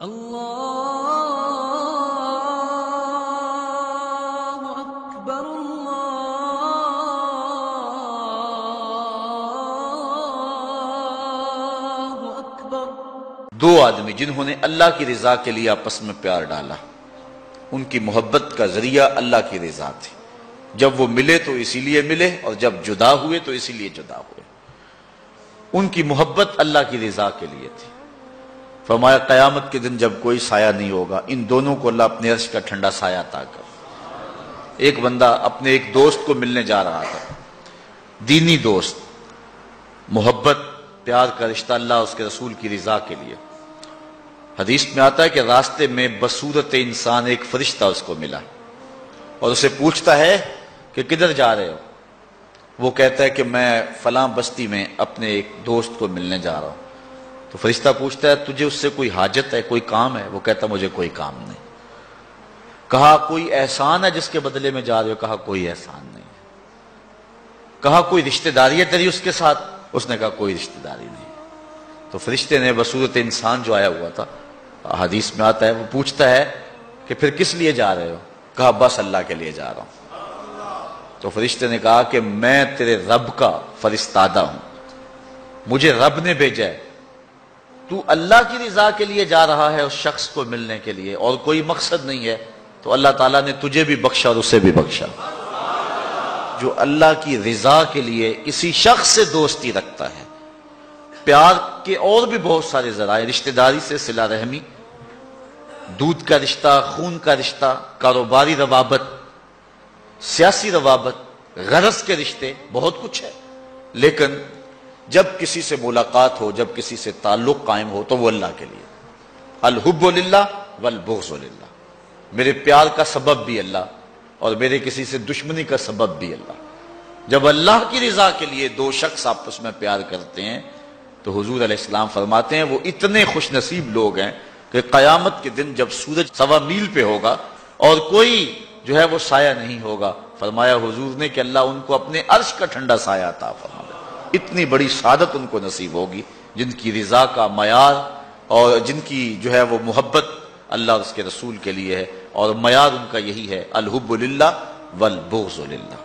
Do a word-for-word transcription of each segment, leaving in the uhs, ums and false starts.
اللہ اکبر اللہ اکبر۔ دو آدمی جنہوں نے اللہ کی رضا کے لیے آپس میں پیار ڈالا، ان کی محبت کا ذریعہ اللہ کی رضا تھی۔ جب وہ ملے تو اسی لیے ملے، اور جب جدا ہوئے تو اسی لیے جدا ہوئے۔ ان کی محبت اللہ کی رضا کے لیے تھی۔ فرمایا قیامت کے دن جب کوئی سایہ نہیں ہوگا، ان دونوں کو اللہ اپنے عرش کا ٹھنڈا سایہ عطا کر۔ ایک بندہ اپنے ایک دوست کو ملنے جا رہا تھا، دینی دوست، محبت پیار کا رشتہ اللہ اور اس کے رسول کی رضا کے لیے۔ حدیث میں آتا ہے کہ راستے میں بصورت انسان ایک فرشتہ اس کو ملا اور اسے پوچھتا ہے کہ کدھر جا رہے ہو؟ وہ کہتا ہے کہ میں فلاں بستی میں اپنے ایک دوست کو ملنے جا رہا ہوں۔ تو فرشتہ پوچھتا ہے تجھے اس سے کوئی حاجت ہے، کوئی کام ہے؟ وہ کہتا مجھے کوئی کام نہیں۔ کہا کوئی احسان ہے جس کے بدلے میں جا رہے ہو؟ کہا کوئی احسان نہیں ہے۔ کہا کوئی رشتہ داری ہے تیری اس کے ساتھ؟ اس نے کہا کوئی رشتہ داری نہیں۔ تو فرشتے نے بصورت انسان جو آیا ہوا تھا، حدیث میں آتا ہے، وہ پوچھتا ہے کہ پھر کس لیے جا رہے ہو؟ کہا بس اللہ کے لیے جا رہا ہوں۔ تو فرشتے نے کہا کہ میں تیرے رب کا فرستادہ ہوں، مجھے رب نے بھیجا ہے، تو اللہ کی رضا کے لیے جا رہا ہے اس شخص کو ملنے کے لیے، اور کوئی مقصد نہیں ہے، تو اللہ تعالیٰ نے تجھے بھی بخشا اور اسے بھی بخشا۔ جو اللہ کی رضا کے لیے کسی شخص سے دوستی رکھتا ہے، پیار کے اور بھی بہت سارے ذرائع، رشتہ داری سے صلہ رحمی، دودھ کا رشتہ، خون کا رشتہ، کاروباری روابط، سیاسی روابط، غرض کے رشتے، بہت کچھ ہے، لیکن جب کسی سے ملاقات ہو، جب کسی سے تعلق قائم ہو تو وہ اللہ کے لیے۔ الحب للہ والبغض للہ، میرے پیار کا سبب بھی اللہ اور میرے کسی سے دشمنی کا سبب بھی اللہ۔ جب اللہ کی رضا کے لیے دو شخص آپس میں پیار کرتے ہیں تو حضور علیہ السلام فرماتے ہیں وہ اتنے خوش نصیب لوگ ہیں کہ قیامت کے دن جب سورج سوا میل پہ ہوگا اور کوئی جو ہے وہ سایہ نہیں ہوگا، فرمایا حضور نے کہ اللہ ان کو اپنے عرش کا ٹھنڈا سایہ عطا فرما دے۔ اتنی بڑی سعادت ان کو نصیب ہوگی جن کی رضا کا معیار اور جن کی جو ہے وہ محبت اللہ اور اس کے رسول کے لیے ہے، اور معیار ان کا یہی ہے، الحب للہ والبغض للہ۔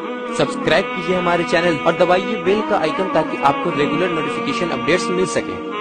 سبسکرائب کیجئے ہمارے چینل اور دبائیے بیل کا آئیکن تاکہ آپ کو ریگولر نوٹیفیکیشن اپڈیٹس مل سکیں۔